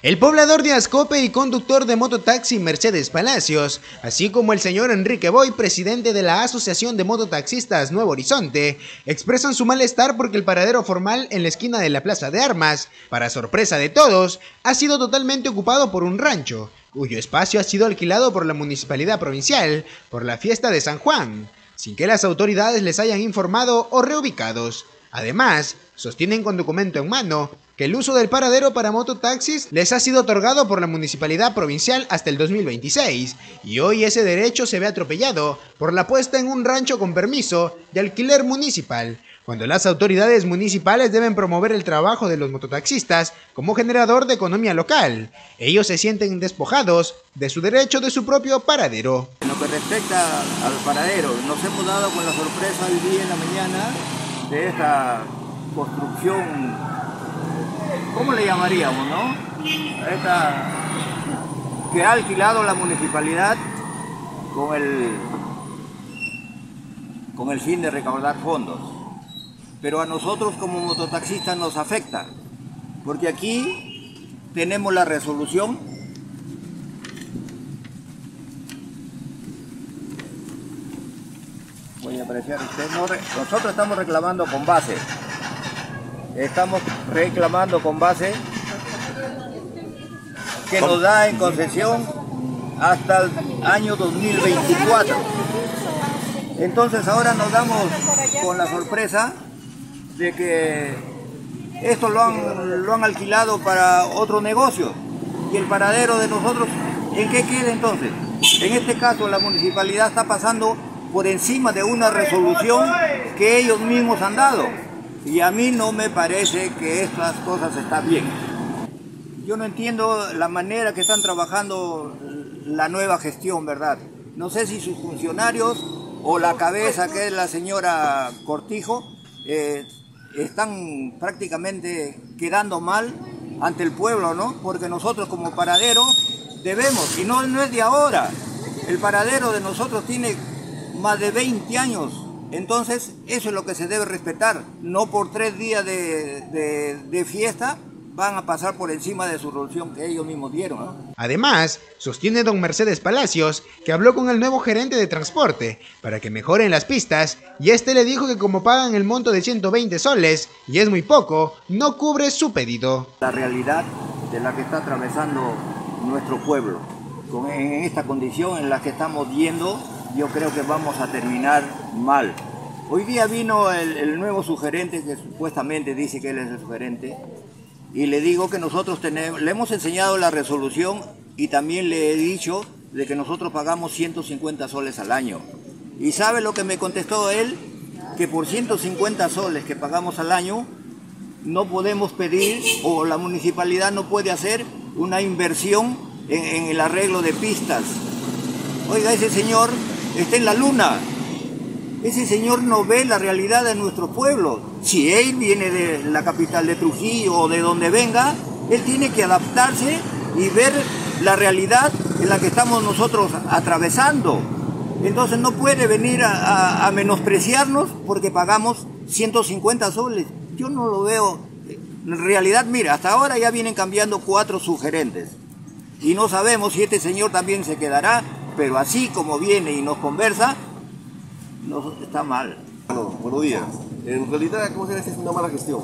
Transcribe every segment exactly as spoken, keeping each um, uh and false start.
El poblador de Ascope y conductor de mototaxi Mercedes Palacios, así como el señor Enrique Boy, presidente de la Asociación de Mototaxistas Nuevo Horizonte, expresan su malestar porque el paradero formal en la esquina de la Plaza de Armas, para sorpresa de todos, ha sido totalmente ocupado por un rancho, cuyo espacio ha sido alquilado por la Municipalidad Provincial por la fiesta de San Juan, sin que las autoridades les hayan informado o reubicados. Además, sostienen con documento en mano que el uso del paradero para mototaxis les ha sido otorgado por la Municipalidad Provincial hasta el dos mil veintiséis, y hoy ese derecho se ve atropellado por la puesta en un rancho con permiso de alquiler municipal, cuando las autoridades municipales deben promover el trabajo de los mototaxistas como generador de economía local. Ellos se sienten despojados de su derecho de su propio paradero. En lo que respecta al paradero, nos hemos dado con la sorpresa hoy día en la mañana de esta construcción, ¿cómo le llamaríamos, no? Esta que ha alquilado la municipalidad con el, con el fin de recaudar fondos. Pero a nosotros como mototaxistas nos afecta, porque aquí tenemos la resolución voy a apreciar usted, no, nosotros estamos reclamando con base, estamos reclamando con base que nos da en concesión hasta el año dos mil veinticuatro. Entonces ahora nos damos con la sorpresa de que esto lo han, lo han alquilado para otro negocio, y el paradero de nosotros, ¿en qué queda entonces? En este caso la municipalidad está pasando por encima de una resolución que ellos mismos han dado, y a mí no me parece que estas cosas están bien. Yo no entiendo la manera que están trabajando la nueva gestión, ¿verdad? No sé si sus funcionarios o la cabeza, que es la señora Cortijo, eh, están prácticamente quedando mal ante el pueblo, ¿no? Porque nosotros como paradero debemos, y no, no es de ahora, el paradero de nosotros tiene más de veinte años, entonces eso es lo que se debe respetar. No por tres días de, de, de fiesta van a pasar por encima de su resolución que ellos mismos dieron, ¿no? Además, sostiene don Mercedes Palacios que habló con el nuevo gerente de transporte para que mejoren las pistas, y este le dijo que como pagan el monto de ciento veinte soles y es muy poco, no cubre su pedido. La realidad de la que está atravesando nuestro pueblo, con, en esta condición en la que estamos yendo, yo creo que vamos a terminar mal. Hoy día vino el, el nuevo sugerente, que supuestamente dice que él es el sugerente, y le digo que nosotros tenemos, le hemos enseñado la resolución, y también le he dicho de que nosotros pagamos ciento cincuenta soles al año. ¿Y sabe lo que me contestó él? Que por ciento cincuenta soles que pagamos al año no podemos pedir, o la municipalidad no puede hacer una inversión en, en el arreglo de pistas. Oiga, ese señor está en la luna. Ese señor no ve la realidad de nuestro pueblo. Si él viene de la capital de Trujillo o de donde venga, él tiene que adaptarse y ver la realidad en la que estamos nosotros atravesando. Entonces no puede venir a, a, a menospreciarnos porque pagamos ciento cincuenta soles. Yo no lo veo. En realidad, mira, hasta ahora ya vienen cambiando cuatro sugerentes. Y no sabemos si este señor también se quedará, pero así como viene y nos conversa, no, está mal. Bueno, buenos días. En realidad, ¿cómo se dice? Es una mala gestión,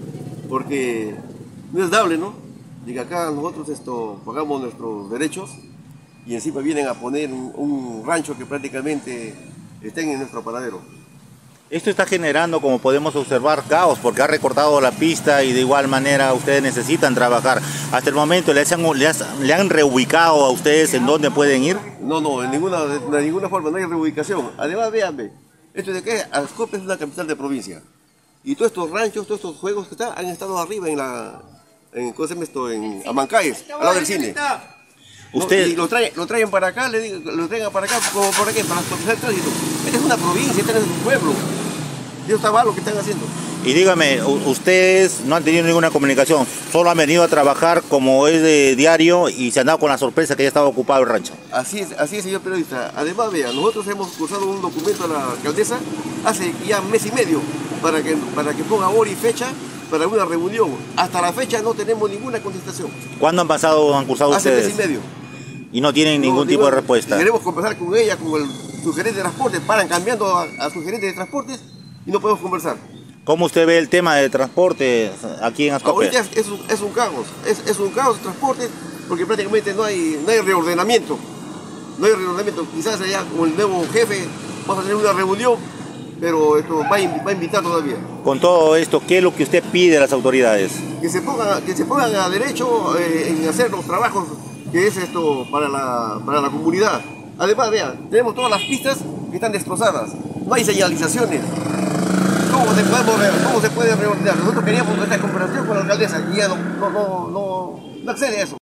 porque no es dable, ¿no? De que acá nosotros esto, pagamos nuestros derechos y encima vienen a poner un, un rancho que prácticamente está en nuestro paradero. Esto está generando, como podemos observar, caos, porque ha recortado la pista y de igual manera ustedes necesitan trabajar. Hasta el momento, ¿le han, le has, le han reubicado a ustedes en dónde pueden ir? No, no, en ninguna, de ninguna forma, no hay reubicación. Además, véanme, esto de que Ascope es una capital de provincia. Y todos estos ranchos, todos estos juegos que están, han estado arriba en la, en, ¿cómo se llama esto? En Amancayes, al lado del cine. Usted... No, y lo traen, lo traen para acá, le digo, lo traigan para acá, como por aquí, para actualizar el tránsito. Esta es una provincia, este es un pueblo. Y eso está mal lo que están haciendo. Y dígame, ustedes no han tenido ninguna comunicación, solo han venido a trabajar como es de diario y se han dado con la sorpresa que ya estaba ocupado el rancho. Así es, así es, señor periodista. Además, vea, nosotros hemos cursado un documento a la alcaldesa hace ya un mes y medio para que, para que ponga hora y fecha para una reunión. Hasta la fecha no tenemos ninguna contestación. ¿Cuándo han pasado, han cursado Hace ustedes? mes y medio. Y no tienen ningún No, tipo de digo, respuesta. Queremos conversar con ella, con el sugerente de transporte, paran cambiando a, a sugerente de transportes y no podemos conversar. ¿Cómo usted ve el tema de transporte aquí en Ascope? Ahorita es, es, un, es un caos, es, es un caos de transporte porque prácticamente no hay, no hay reordenamiento. No hay reordenamiento. Quizás allá con el nuevo jefe vamos a tener una reunión, pero esto va a, va a invitar todavía. Con todo esto, ¿qué es lo que usted pide a las autoridades? Que se pongan, que se pongan a derecho eh, en hacer los trabajos que es esto para la, para la comunidad. Además, vean, tenemos todas las pistas que están destrozadas, no hay señalizaciones. ¿Cómo se, podemos ver? ¿Cómo se puede reordenar? Nosotros queríamos esta conversación con la alcaldesa y ella no, no, no, no, no accede a eso.